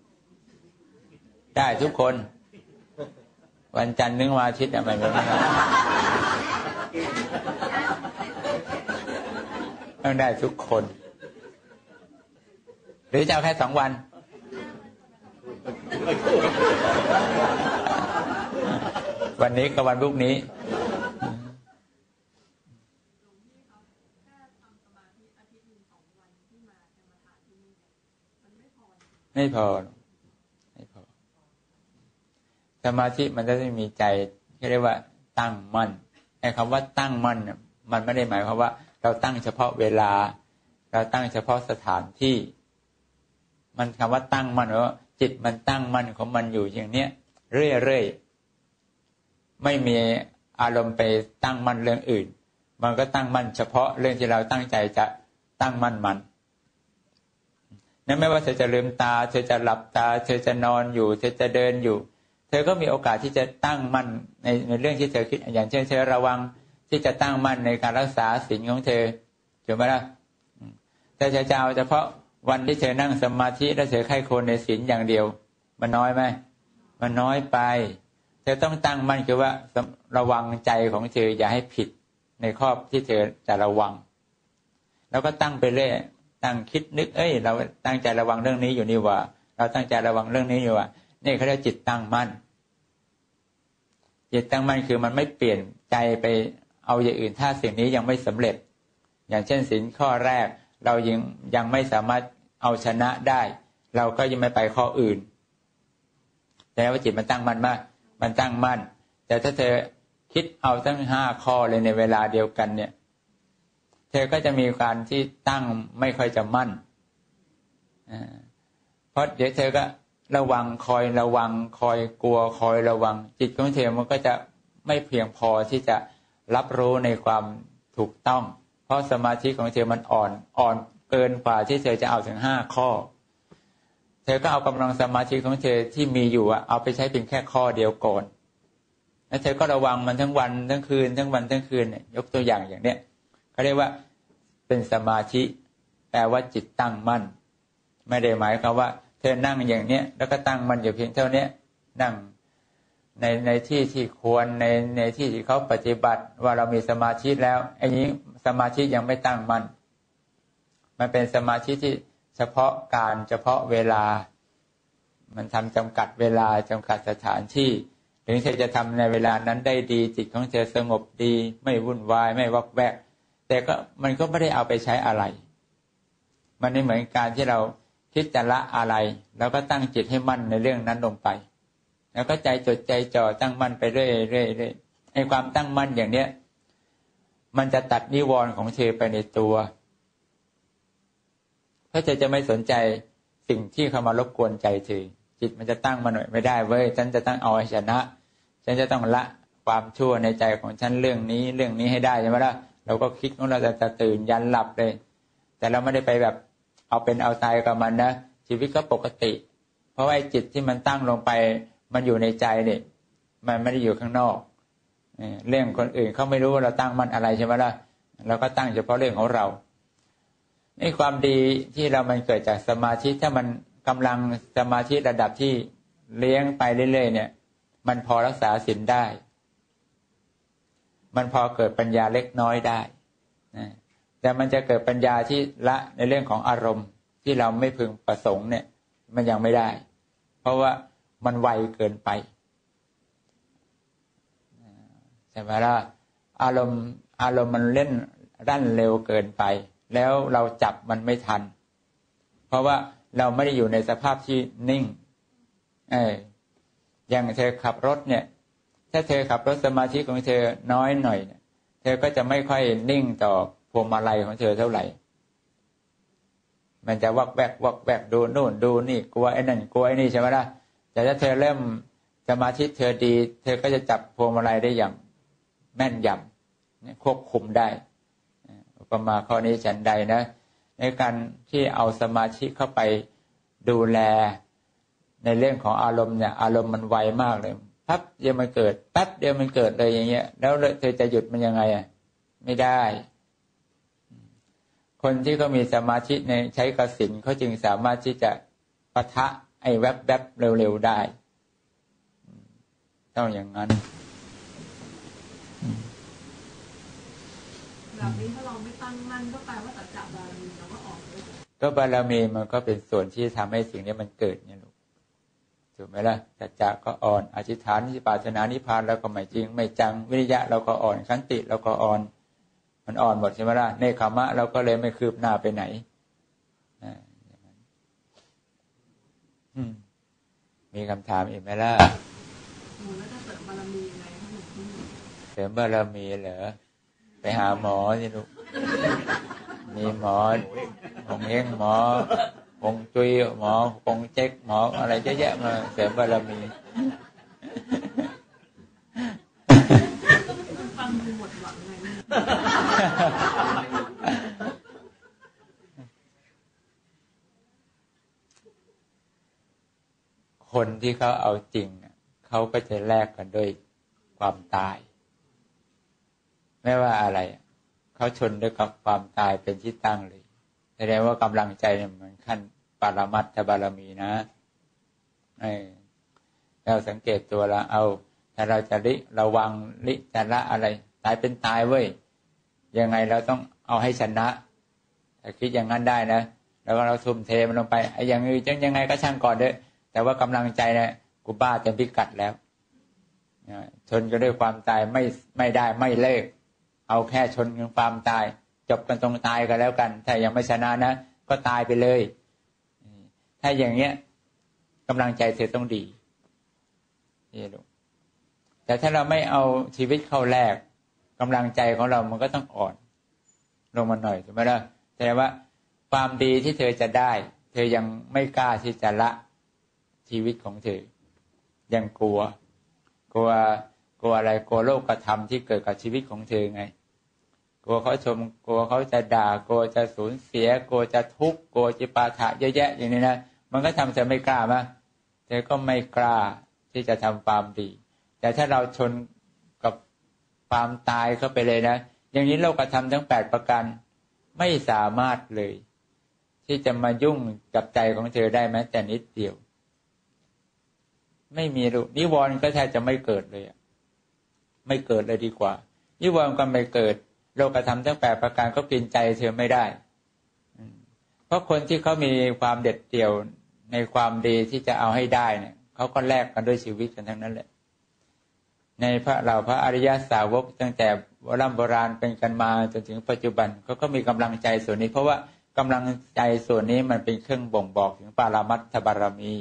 ได้ทุกคนวันจันทร์ถึงวันอาทิตย์อะไรแบบนี้ต้องได้ทุกคนหรือจะเอาแค่สองวันวันนี้กับวันพรุ่งนี้ไม่พอไม่พอสมาธิมันจะต้องมีใจที่เรียกว่าตั้งมั่นไอ้คำว่าตั้งมั่นเนี่ยมันไม่ได้หมายความว่าเราตั้งเฉพาะเวลาเราตั้งเฉพาะสถานที่มันคำว่าตั้งมั่นว่าจิตมันตั้งมั่นของมันอยู่อย่างเนี้ยเรื่อยๆไม่มีอารมณ์ไปตั้งมั่นเรื่องอื่นมันก็ตั้งมั่นเฉพาะเรื่องที่เราตั้งใจจะตั้งมั่นมันนั่นไม่ว่าเธอจะลืมตาเธอจะหลับตาเธอจะนอนอยู่เธอจะเดินอยู่เธอก็มีโอกาสที่จะตั้งมั่นในในเรื่องที่เธอคิดอย่างเช่นเธอระวังที่จะตั้งมั่นในการรักษาศีลของเธอถูกไหมล่ะแต่เธอจะเอาเฉพาะวันที่เธอนั่งสมาธิแล้วเธอไข้ควรในศีลอย่างเดียวมันน้อยไหมมันน้อยไปเธอต้องตั้งมั่นคือว่าระวังใจของเธออย่าให้ผิดในข้อที่เธอจะระวังแล้วก็ตั้งไปเรื่อยตั้งคิดนึกเอ้ยเราตั้งใจระวังเรื่องนี้อยู่นี่ว่าเราตั้งใจระวังเรื่องนี้อยู่ว่านี่เขาเรียกจิตตั้งมั่นจิตตั้งมั่นคือมันไม่เปลี่ยนใจไปเอาอย่างอื่นถ้าสิ่งนี้ยังไม่สำเร็จอย่างเช่นศีลข้อแรกเรายังยังไม่สามารถเอาชนะได้เราก็ยังไม่ไปข้ออื่นแต่ว่าจิตมันตั้งมั่นมากมันตั้งมั่นแต่ถ้าเธอคิดเอาทั้งห้าข้อเลยในเวลาเดียวกันเนี่ยเธอก็จะมีการที่ตั้งไม่ค่อยจะมั่นเพราะเดี๋ยวเธอก็ระวังคอยระวังคอยกลัวคอยระวังจิตของเธอมันก็จะไม่เพียงพอที่จะรับรู้ในความถูกต้องเพราะสมาธิของเธอมันอ่อนอ่อนเกินกว่าที่เธอจะเอาถึงห้าข้อเธอก็เอากำลังสมาธิของเธอที่มีอยู่อะเอาไปใช้เพียงแค่ข้อเดียวก่อนแล้วเธอก็ระวังมันทั้งวันทั้งคืนทั้งวันทั้งคืนเนี่ยยกตัวอย่างอย่างเนี้ยเขาเรียกว่าเป็นสมาธิแปลว่าจิตตั้งมั่นไม่ได้หมายความว่าเธอนั่งอย่างเนี้ยแล้วก็ตั้งมั่นอยู่เพียงเท่านี้นั่งในในที่ที่ควรในในที่ที่เขาปฏิบัติว่าเรามีสมาธิแล้วไอ้นี้สมาธิยังไม่ตั้งมั่นมันเป็นสมาธิที่เฉพาะการเฉพาะเวลามันทำจำกัดเวลาจำกัดสถานที่ถึงเธอจะทำในเวลานั้นได้ดีจิตของเธอสงบดีไม่วุ่นวายไม่วักแวกแต่ก็มันก็ไม่ได้เอาไปใช้อะไรมันไม่เหมือนการที่เราคิดจะละอะไรแล้วก็ตั้งจิตให้มั่นในเรื่องนั้นลงไปแล้วก็ใจจดใจจ่อตั้งมั่นไปเรื่อยๆเรื่อยๆไอ้ความตั้งมั่นอย่างเนี้ยมันจะตัดนิวรณ์ของเธอไปในตัวเพราะเธอจะไม่สนใจสิ่งที่เข้ามารบกวนใจเธอจิตมันจะตั้งมาหน่อยไม่ได้เว้ยฉันจะตั้งเอาชนะฉันจะต้องละความชั่วในใจของฉันเรื่องนี้เรื่องนี้ให้ได้ใช่ไหมล่ะเราก็คิดว่าเราจะตื่นยันหลับเลยแต่เราไม่ได้ไปแบบเอาเป็นเอาตายกับมันนะชีวิตก็ปกติเพราะว่าจิตที่มันตั้งลงไปมันอยู่ในใจเนี่ยมันไม่ได้อยู่ข้างนอกเรื่องคนอื่นเขาไม่รู้ว่าเราตั้งมันอะไรใช่ไหมล่ะเราก็ตั้งเฉพาะเรื่องของเราในความดีที่เรามันเกิดจากสมาธิถ้ามันกำลังสมาธิระดับที่เลี้ยงไปเรื่อยๆเนี่ยมันพอรักษาศีลได้มันพอเกิดปัญญาเล็กน้อยได้นะแต่มันจะเกิดปัญญาที่ละในเรื่องของอารมณ์ที่เราไม่พึงประสงค์เนี่ยมันยังไม่ได้เพราะว่ามันไวเกินไปใช่ไหมล่ะอารมณ์อารมณ์มันเล่นรั่นเร็วเกินไปแล้วเราจับมันไม่ทันเพราะว่าเราไม่ได้อยู่ในสภาพที่นิ่งเอออย่างเธอขับรถเนี่ยถ้าเธอขับรถสมาธิของเธอน้อยหน่อยเนี่ยเธอก็จะไม่ค่อยนิ่งต่อพวงมาลัยของเธอเท่าไหร่มันจะวักแวกวักแวกดูนู่นดูนี่กลัวไอ้นั่นกลัวไอ้นี่ใช่ไหมล่ะแต่ถ้าเธอเริ่มสมาธิเธอดีเธอก็จะจับพวงมาลัยได้อย่างแม่นยำควบคุมได้อุปมาข้อนี้ฉันใดนะในการที่เอาสมาธิเข้าไปดูแลในเรื่องของอารมณ์เนี่ยอารมณ์มันไวมากเลยปั๊บเดียวมันเกิดแป๊บเดียวมันเกิดเลยอย่างเงี้ยแล้วเธอจะหยุดมันยังไงอ่ะไม่ได้คนที่เขามีสมาธิในใช้กสิณเขาจึงสามารถที่จะปะทะไอ้แวบแวบเร็วๆได้ต้องอย่างนั้นแบบนี้ถ้าเราไม่ตั้งมั่นก็แปลว่าสัจจะบารมีเราก็ออกเลยก็บารมีมันก็เป็นส่วนที่ทำให้สิ่งนี้มันเกิดเนี่ยลูกถูกไหมล่ะสัจจะก็อ่อนอธิษฐานที่ปรารถนานิพพานแล้วก็ไม่จริงไม่จังวิริยะเราก็อ่อนขันติเราก็อ่อนมันอ่อนหมดใช่ไหมล่ะเนคขมะเราก็เลยไม่คืบหน้าไปไหนมีคำถามอีกไหมล่ะแล้วจะเสริมบารมียังไงเสริมบารมีเหรอไปหาหมอสิลูกมีหมอองเฮงหมอองจุยหมอองเจ๊กหมออะไรเยอะแยะมาเสริมบารมีฟังดูหมดหวังไงคนที่เขาเอาจริงเขาก็จะแลกกันด้วยความตายไม่ว่าอะไรเขาชนด้วยกับความตายเป็นที่ตั้งเลยแสดงว่ากำลังใจเนี่ยมันขั้นปรมัตถบารมีนะเออเราสังเกตตัวละเอาถ้าเราจะริระวังริจะละอะไรตายเป็นตายเว้ยยังไงเราต้องเอาให้ชนะถ้าคิดอย่างนั้นได้นะแล้วก็เราทุ่มเทมันลงไปไอ้อย่างนี้จังยังไงก็ช่างก่อนเด้อแต่ว่ากำลังใจเนี่ยกูบ้าเต็มพิกัดแล้วชนกันด้วยความตายไม่ไม่ได้ไม่เลิกเอาแค่ชนกันความตายจบกันตรงตายกันแล้วกันถ้ายังไม่ชนะนะก็ตายไปเลยถ้าอย่างเงี้ยกำลังใจเธอต้องดีนี่ลูกแต่ถ้าเราไม่เอาชีวิตเข้าแลกกำลังใจของเรามันก็ต้องอ่อนลงมาหน่อยถูกไหมล่ะแต่ว่าความดีที่เธอจะได้เธอยังไม่กล้าที่จะละชีวิตของเธอยังกลัวกลัวกลัวอะไรกลัวโลกธรรมที่เกิดกับชีวิตของเธอไงกลัวเขาชมกลัวเขาจะด่ากลัวจะสูญเสียกลัวจะทุกข์กลัวจิปาถะเยอะแยะอย่างนี้นะมันก็ทำเธอไม่กล้ามั้ยเธอก็ไม่กล้าที่จะทำความดีแต่ถ้าเราชนกับความตายเข้าไปเลยนะอย่างนี้โลกธรรมทั้งแปดประการไม่สามารถเลยที่จะมายุ่งกับใจของเธอได้แม้แต่นิดเดียวไม่มีรูนิวรณ์ก็แทบจะไม่เกิดเลยไม่เกิดเลยดีกว่านิวรณ์ก็ไม่เกิดโลกธรรมทั้งแปดประการก็กินใจเธอไม่ได้เพราะคนที่เขามีความเด็ดเดี่ยวในความดีที่จะเอาให้ได้เนี่ยเขาก็แลกกันด้วยชีวิตกันทั้งนั้นแหละในพระเราพระอริยสาวกตั้งแต่โบราณโบราณเป็นกันมาจนถึงปัจจุบันเขาก็มีกำลังใจส่วนนี้เพราะว่ากำลังใจส่วนนี้มันเป็นเครื่องบ่งบอกถึงปรมัตถบารมี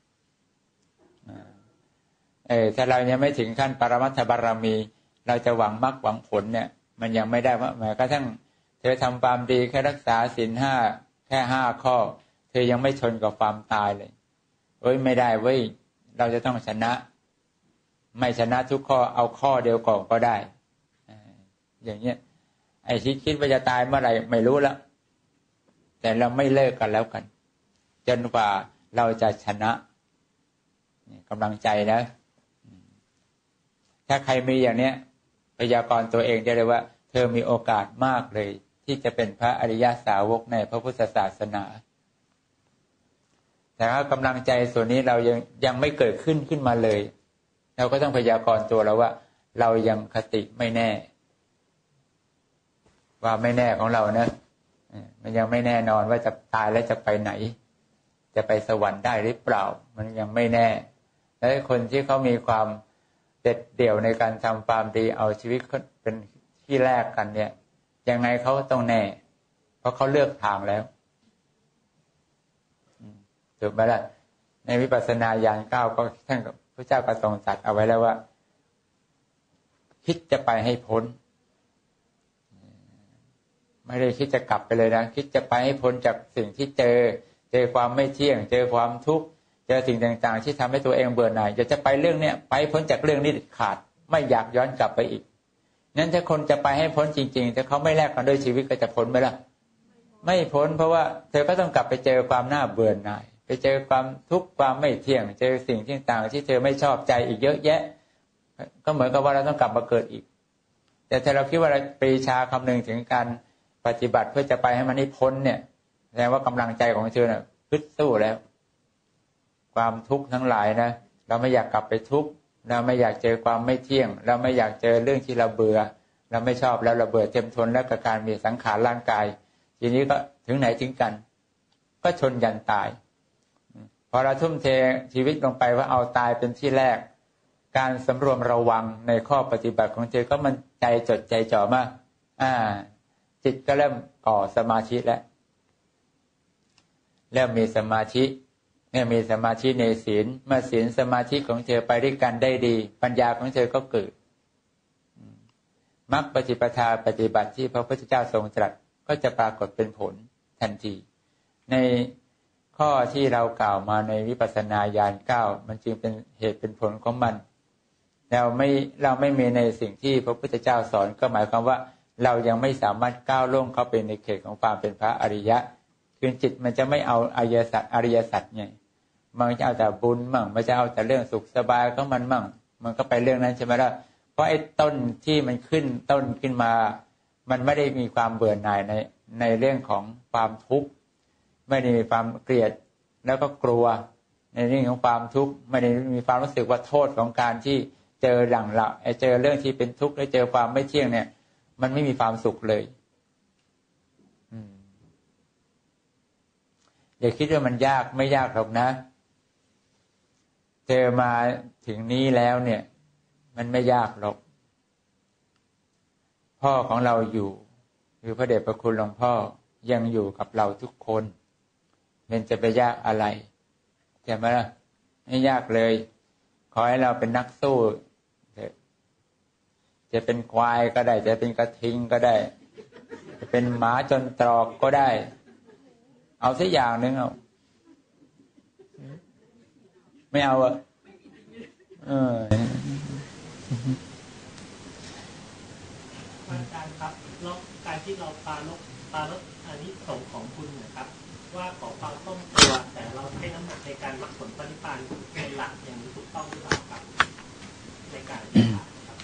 เออถ้าเรายังไม่ถึงขั้นปรมัตถบารมีเราจะหวังมรรคหวังผลเนี่ยมันยังไม่ได้เพราะแม้กระทั่งเธอทำความดีแค่รักษาศีลห้าแค่ห้าข้อเธอยังไม่ชนกับความตายเลยเอ้ยไม่ได้เว้ยเราจะต้องชนะไม่ชนะทุกข้อเอาข้อเดียวก่อนก็ได้อย่างเงี้ยไอ้ที่คิดว่าจะตายเมื่อไหร่ไม่รู้แล้วแต่เราไม่เลิกกันแล้วกันจนกว่าเราจะชนะกำลังใจนะถ้าใครมีอย่างเนี้ยพยากรณ์ตัวเองได้เลยว่าเธอมีโอกาสมากเลยที่จะเป็นพระอริยสาวกในพระพุทธศาสนาแต่ถ้ากำลังใจส่วนนี้เรายังยังไม่เกิดขึ้นขึ้นมาเลยเราก็ต้องพยากรณ์ตัวเราว่าเรายังคติไม่แน่ว่าไม่แน่ของเรานะมันยังไม่แน่นอนว่าจะตายแล้วจะไปไหนจะไปสวรรค์ได้หรือเปล่ามันยังไม่แน่และคนที่เขามีความเด็ดเดี่ยวในการทำความดีเอาชีวิตเป็นที่แรกกันเนี่ยยังไงเขาต้องแน่เพราะเขาเลือกทางแล้วถูกไหมล่ะในวิปัสสนาญาณเก้าก็ท่านพระเจ้าก็ทรงตรัสเอาไว้แล้วว่าคิดจะไปให้พ้นไม่ได้คิดจะกลับไปเลยนะคิดจะไปให้พ้นจากสิ่งที่เจอเจอความไม่เที่ยงเจอความทุกข์เจอสิ่งต่างๆที่ทำให้ตัวเองเบื่อหน่ายอยากจะไปเรื่องเนี้ยไปพ้นจากเรื่องนี้เด็ดขาดไม่อยากย้อนกลับไปอีกนั้นถ้าคนจะไปให้พ้นจริงๆถ้าเขาไม่แลกกันด้วยชีวิตก็จะพ้นไหมล่ะไม่พ้นเพราะว่าเธอก็ต้องกลับไปเจอความน่าเบื่อหน่ายไปเจอความทุกข์ความไม่เที่ยงเจอสิ่งต่างๆที่เธอไม่ชอบใจอีกเยอะแยะก็เหมือนกับว่าเราต้องกลับมาเกิดอีกแต่ถ้าเราคิดว่าเราปรีชาคำนึงถึงการปฏิบัติเพื่อจะไปให้มันให้พ้นเนี่ยแสดงว่ากำลังใจของเธอเนี่ยฮึดสู้แล้วความทุกข์ทั้งหลายนะเราไม่อยากกลับไปทุกข์เราไม่อยากเจอความไม่เที่ยงเราไม่อยากเจอเรื่องที่เราเบื่อเราไม่ชอบแล้วเราเบื่อเต็มทนแล้วกับการมีสังขารร่างกายทีนี้ก็ถึงไหนถึงกันก็ชนยันตายพอเราทุ่มเทชีวิตลงไปว่าเอาตายเป็นที่แรกการสำรวมระวังในข้อปฏิบัติของเธอก็มันใจจดใจจ่อมากอ่าจิตก็เริ่มก่อสมาธิแล้วเริ่มมีสมาธิเมื่อมีสมาธิในศีลเมื่อศีลสมาธิของเธอไปด้วยกันได้ดีปัญญาของเธอก็เกิดมรรคปฏิปทาปฏิบัติที่พระพุทธเจ้าทรงตรัสก็จะปรากฏเป็นผลทันทีในข้อที่เรากล่าวมาในวิปัสสนาญาณเก้ามันจึงเป็นเหตุเป็นผลของมันเราไม่เราไม่มีในสิ่งที่พระพุทธเจ้าสอนก็หมายความว่าเรายังไม่สามารถก้าวล่วงเข้าไปในเขตของความเป็นพระอริยะคือจิตมันจะไม่เอาอริยสัจอริยสัจไงมันจะเอาแต่บุญมั่งมันจะเอาแต่เรื่องสุขสบายก็มันมั่งมันก็ไปเรื่องนั้นใช่ไหมล่ะเพราะไอ้ต้นที่มันขึ้นต้นขึ้นมามันไม่ได้มีความเบื่อหน่ายในในเรื่องของความทุกข์ไม่ได้มีความเกลียดแล้วก็กลัวในเรื่องของความทุกข์ไม่ได้มีความรู้สึกว่าโทษของการที่เจอหลังละไอ้เจอเรื่องที่เป็นทุกข์แล้วเจอความไม่เที่ยงเนี่ยมันไม่มีความสุขเลยอย่าคิดว่ามันยากไม่ยากหรอกนะเจอมาถึงนี้แล้วเนี่ยมันไม่ยากหรอกพ่อของเราอยู่คือพระเดชพระคุณหลวงพ่อยังอยู่กับเราทุกคนมันจะไปยากอะไรใช่ไหมล่ะไม่ยากเลยขอให้เราเป็นนักสู้จะเป็นควายก็ได้จะเป็นกระทิงก็ได้จะเป็นหมาจนตรอกก็ได้เอาสักอย่างนึงเอาไม่เอาอ่ะเอออาจารย์ครับแล้วการที่เราปาลบปาลบอานิสงส์ของคุณนะครับว่าขอความคล่องตัวแต่เราให้น้ำหนักในการมรรคผลปฏิปานเป็นหลักอย่างนี้ถูกต้องหรือเปล่าครับในการปฏิบัติครับ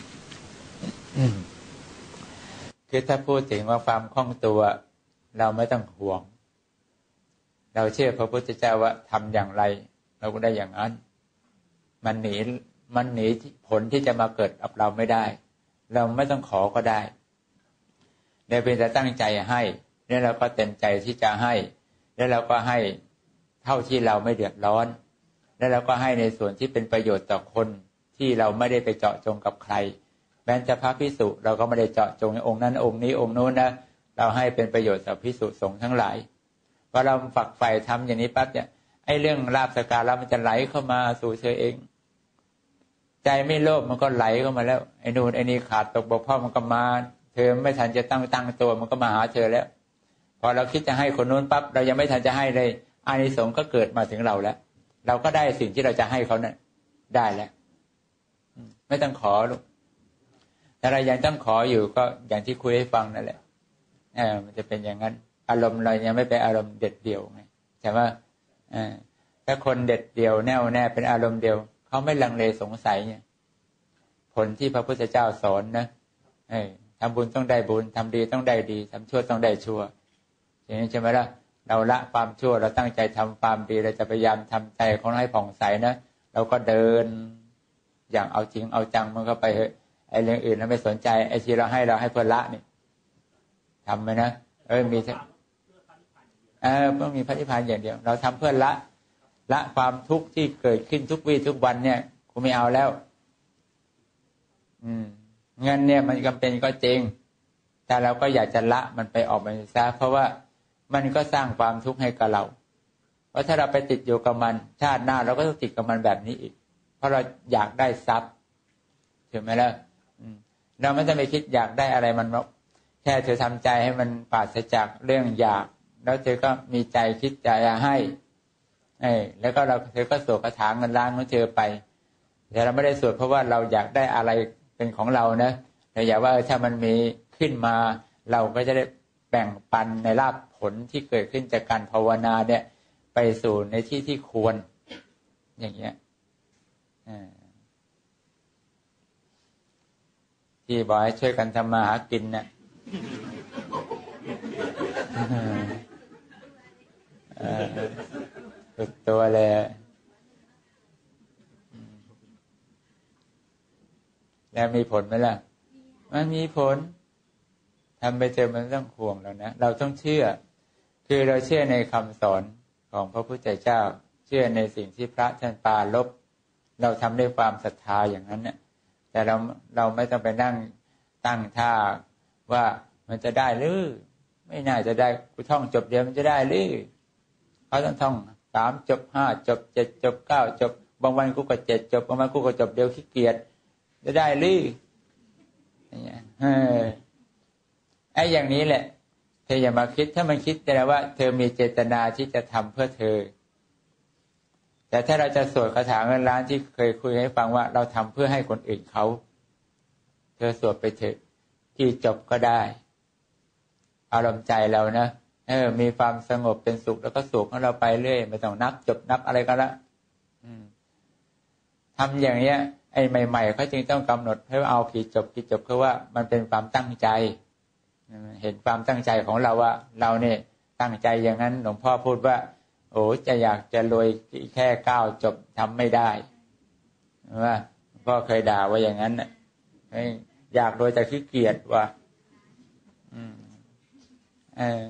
คือถ้าพูดถึงว่าความคล่องตัวเราไม่ต้องห่วงเราเชื่อพระพุทธเจ้าว่าทำอย่างไรเราก็ได้อย่างนั้นมันหนีมันหนีผลที่จะมาเกิดกับเราไม่ได้เราไม่ต้องขอก็ได้เราเป็นแต่ตั้งใจให้แล้วเราก็เต็มใจที่จะให้แล้วเราก็ให้เท่าที่เราไม่เดือดร้อนแล้วเราก็ให้ในส่วนที่เป็นประโยชน์ต่อคนที่เราไม่ได้ไปเจาะจงกับใครแม้จะพระภิกษุเราก็ไม่ได้เจาะจงองค์นั้นองค์นี้องค์โน้นนะเราให้เป็นประโยชน์ต่อภิกษุสงฆ์ทั้งหลายพอเราฝักใฝ่ทำอย่างนี้ปั๊บเนี่ยไอ้เรื่องลาภสักการะมันจะไหลเข้ามาสู่เธอเองใจไม่โลภมันก็ไหลเข้ามาแล้วไอ้นู่นไอ้นี่ขาดตกบกพร่องมันก็มาเธอไม่ทันจะตั้งตั้งตัวมันก็มาหาเธอแล้วพอเราคิดจะให้คนนู้นปั๊บเรายังไม่ทันจะให้เลยอานิสงส์ก็เกิดมาถึงเราแล้วเราก็ได้สิ่งที่เราจะให้เขานั้นได้แล้วไม่ต้องขอลูกแต่เรายังต้องขออยู่ก็อย่างที่คุยให้ฟังนั่นแหละเออมันจะเป็นอย่างนั้นอารมณ์เรายังไม่เป็นอารมณ์เด็ดเดี่ยวไงใช่ไหมเออถ้าคนเด็ดเดี่ยวแน่วแน่เป็นอารมณ์เดียวเขาไม่ลังเลสงสัยเนี่ยผลที่พระพุทธเจ้าสอนนะเออทำบุญต้องได้บุญทำดีต้องได้ดีทำชั่วต้องได้ชั่วอย่างนี้ใช่ไหมล่ะเราละความชั่วเราตั้งใจทำความดีเราจะพยายามทำใจของเราให้ผ่องใสนะเราก็เดินอย่างเอาจริงเอาจังมันก็ไปไอ้เรื่องอื่นเราไม่สนใจไอ้ที่เราให้เราให้เพื่อละนี่ทำไหมนะเออมีเออต้องมีพระนิพพานอย่างเดียวเราทำเพื่อละละความทุกข์ที่เกิดขึ้นทุกวี่ทุกวันเนี่ยกูไม่เอาแล้วอืมเงินเนี่ยมันจำเป็นก็จริงแต่เราก็อยากจะละมันไปออกไปซะเพราะว่ามันก็สร้างความทุกข์ให้กับเราเพราะถ้าเราไปติดอยู่กับมันชาติหน้าเราก็ต้องติดกับมันแบบนี้อีกเพราะเราอยากได้ทรัพย์ถูกไหมล่ะเราไม่ต้องไปคิดอยากได้อะไรมันแค่เธอทำใจให้มันปราศจากเรื่องอยากแล้วเธอก็มีใจคิดใจให้เออแล้วก็เราเธอก็สวดคาถาเงินล้านของเธอไปแต่เราไม่ได้สวดเพราะว่าเราอยากได้อะไรเป็นของเรานะแต่อยากว่าถ้ามันมีขึ้นมาเราก็จะได้แบ่งปันในลาภผลที่เกิดขึ้นจากการภาวนาเนี่ยไปสู่ในที่ที่ควรอย่างเงี้ยที่บอกให้ช่วยกันทำมาหากินเนี่ยสุดตัวเลยแล้วมีผลไหมล่ะมันมีผลทำไปเจอมันต้องห่วงแล้วนะเราต้องเชื่อคือเราเชื่อในคำสอนของพระพุทธเจ้าเชื่อในสิ่งที่พระท่านปรารภเราทำด้วยความศรัทธาอย่างนั้นเนี่ยแต่เราเราไม่ต้องไปนั่งตั้งท่าว่ามันจะได้หรือไม่น่าจะได้กูท่องจบเดียวมันจะได้หรือเขาต้องท่องสามจบห้าจบเจ็ดจบเก้าจบบางวันกูก็เจ็ดจบบางวันกูก็จบเดียวขี้เกียจจะได้หรืออย่างเงี้ยเออไอ้อย่างนี้แหละเธออย่ามาคิดถ้ามันคิดแต่ว่าเธอมีเจตนาที่จะทำเพื่อเธอแต่ถ้าเราจะสวดคาถาเงินล้านที่เคยคุยให้ฟังว่าเราทำเพื่อให้คนอื่นเขาเธอสวดไปเถอะกี่จบก็ได้อารมณ์ใจเรานะเออมีความสงบเป็นสุขแล้วก็สุขของเราไปเรื่อยไม่ต้องนับจบนับอะไรก็ละทำอย่างเนี้ยไอ้ใหม่ๆเขาจึงต้องกำหนดให้เอากี่จบกี่จบคือว่ามันเป็นความตั้งใจเห็นความตั้งใจของเราว่าเราเนี่ยตั้งใจอย่างนั้นหลวงพ่อพูดว่าโอ้จะอยากจะรวยแค่เก้าจบทำไม่ได้ว่าพ่อเคยด่าว่าอย่างนั้นน่ะอยากรวยแต่ขี้เกียจว่าอืมเออ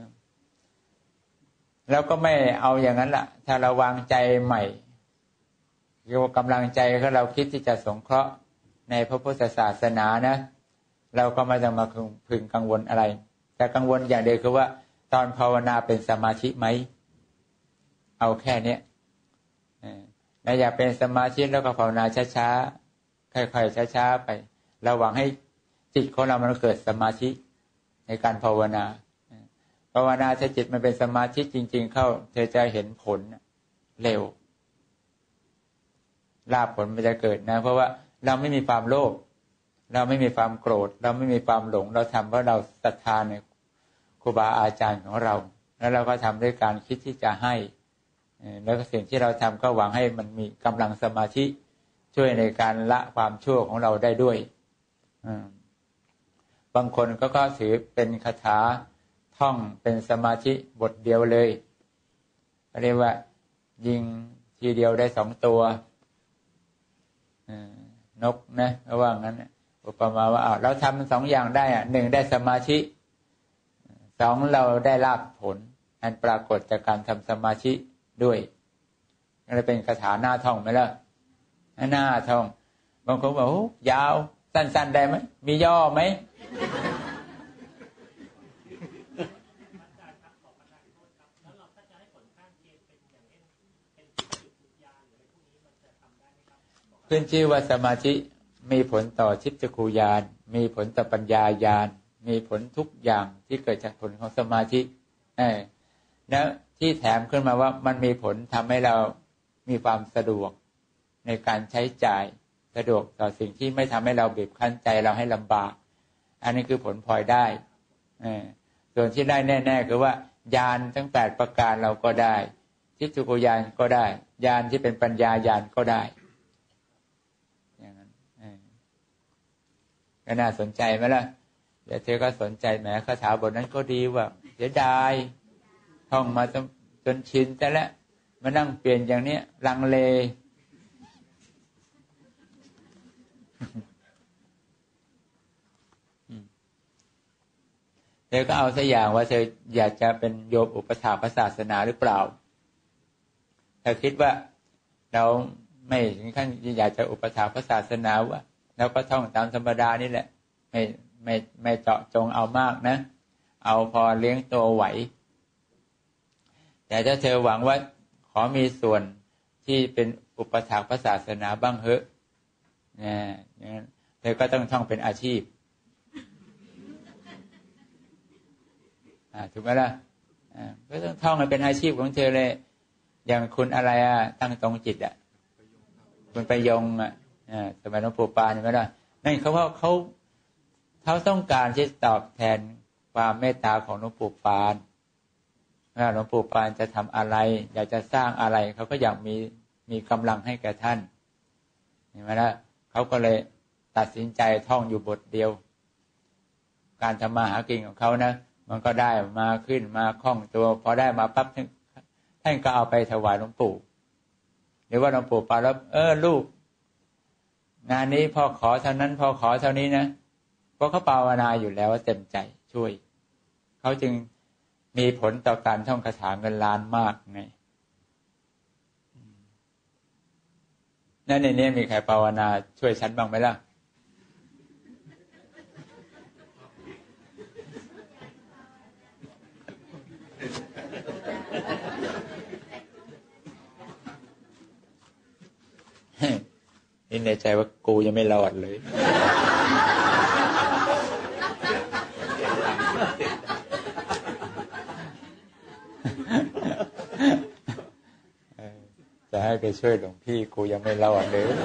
แล้วก็ไม่เอาอย่างนั้นล่ะถ้าเราวางใจใหม่เกี่ยวกับกำลังใจของเราคิดที่จะสงเคราะห์ในพระพุทธศาสนานะเราก็ไม่ต้องมาพึงกังวลอะไรแต่กังวลอย่างเดียวคือว่าตอนภาวนาเป็นสมาธิไหมเอาแค่นี้แล้วอย่าเป็นสมาธิแล้วก็ภาวนาช้าๆค่อยๆช้าๆไประวังให้จิตของเรามันเกิดสมาธิในการภาวนาภาวนาถ้าจิตมันเป็นสมาธิจริงๆเข้าเธอจะเห็นผลเร็วลาภผลมันจะเกิดนะเพราะว่าเราไม่มีความโลภเราไม่มีความโกรธเราไม่มีความหลงเราทำเพราะเราศรัทธาในครูบาอาจารย์ของเราแล้วเราก็ทำด้วยการคิดที่จะให้แล้วก็สิ่งที่เราทำก็หวังให้มันมีกำลังสมาธิช่วยในการละความชั่วของเราได้ด้วยบางคนก็ก็ถือเป็นคาถาท่องเป็นสมาธิบทเดียวเลยเรียกว่ายิงทีเดียวได้สองตัวนกนะเพราะว่างั้นอุปมาว่าอ้าวเราทำสองอย่างได้อ่ะหนึ่งได้สมาธิสองเราได้ลาภผลอันปรากฏจากการทำสมาธิด้วยนั่นเป็นคาถาหน้าท่องไหมล่ะหน้าท่องบางคนบอกโอ้ยาวสั้นๆได้ไหมมีย่อไหมขึ้นชื่อว่าสมาธิมีผลต่อทิพยจักขุญาณมีผลต่อปัญญาญาณมีผลทุกอย่างที่เกิดจากผลของสมาธิเออแล้วที่แถมขึ้นมาว่ามันมีผลทำให้เรามีความสะดวกในการใช้จ่ายสะดวกต่อสิ่งที่ไม่ทำให้เราบีบคั้นใจเราให้ลำบากอันนี้คือผลพลอยได้เออส่วนที่ได้แน่ๆคือว่าญาณทั้งแปดประการเราก็ได้ทิพยจักขุญาณก็ได้ญาณที่เป็นปัญญาญาณก็ได้ก็น่าสนใจไหมล่ะเดี๋ยวเธอก็สนใจแหมคาถาบทนั้นก็ดีว่าเสียดายท่องมาจนชินแต่ละมานั่งเปลี่ยนอย่างนี้ลังเลเธอก็เอาสักอย่างว่าเธออยากจะเป็นโยมอุปถากพระศาสนาหรือเปล่าถ้าคิดว่าเราไม่ถึงขั้นอยากจะอุปถากพระศาสนาว่าแล้วก็ท่องตามธรรมดานี่แหละไม่ไม่ไม่เจาะจงเอามากนะเอาพอเลี้ยงตัวไหวแต่ถ้าเธอหวังว่าขออมีส่วนที่เป็นอุปถากพระศาสนาบ้างเหอะนะอย่างนั้นเธอก็ต้องท่องเป็นอาชีพถูกไหมล่ะก็ต้องท่องให้เป็นอาชีพของเธอเลยอย่างคุณอะไรอ่ะตั้งตรงจิตอ่ะคุณไปยงอ่ะสมัยหลวงปู่ปานใช่ไหมล่ะนั่นเขาว่าเขาเขาต้องการที่ตอบแทนความเมตตาของหลวงปู่ปานว่าหลวงปู่ปานจะทำอะไรอยากจะสร้างอะไรเขาก็อยากมีมีกำลังให้แก่ท่านเห็นไหมล่ะเขาก็เลยตัดสินใจท่องอยู่บทเดียวการทำมาหากินของเขานะมันก็ได้มาขึ้นมาคล่องตัวพอได้มาปั๊บท่านก็เอาไปถวายหลวงปู่หรือว่าหลวงปู่ปานแล้วเออลูกงานนี้พ่อขอเท่านั้นพ่อขอเท่านี้นะเพราะเขาภาวนาอยู่แล้วเต็มใจช่วยเขาจึงมีผลต่อการท่องคาถาเงินล้านมากไงนั่นในนี้มีใครภาวนาช่วยฉันบ้างไหมล่ะนี่ในใจว่ากูยังไม่รอดเลยจะให้ไปช่วยหลวงพี่กูยังไม่รอดเลยอาจาร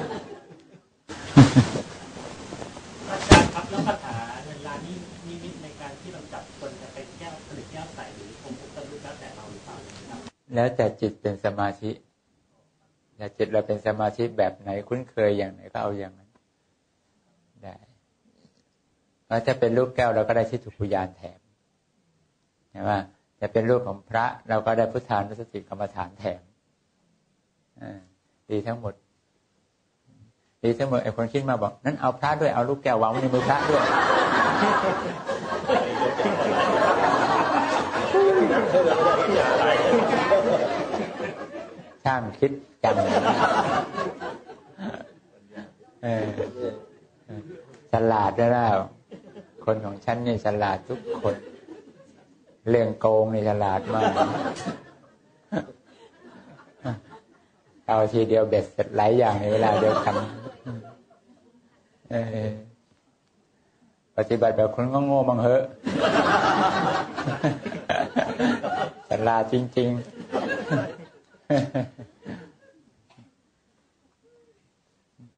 ย์ครับแล้วคาถาเงินล้านนี่นิมิตในการที่เราจับคนจะเป็นแก้วผลิตแก้วใสหรือองค์พุทธรูปแล้วแต่เราหรือเปล่าครับแล้วแต่จิตเป็นสมาธิแต่จิตเราเป็นสมาธิแบบไหนคุ้นเคยอย่างไหนก็เอาอย่างนั้นได้แล้วถ้าเป็นรูปแก้วเราก็ได้ทิฏฐุปุญญาณแถมเห็นไหมจะเป็นรูปของพระเราก็ได้พุทธานุสติกรรมฐานแถมดีทั้งหมดดีทั้งหมดไอ้คนคิดมาบอกนั้นเอาพระด้วยเอาลูกแก้ววางไว้ในมือพระด้วยช่างคิดจังเออฉลาดได้แล้วคนของฉันนี่ฉลาดทุกคนเรื่องโกงนี่ฉลาดมากเอาทีเดียวเบ็ดเสร็จหลายอย่างในเวลาเดียวกันปฏิบัติแบบคนโง่ๆบ้างเหอะฉลาดจริงๆ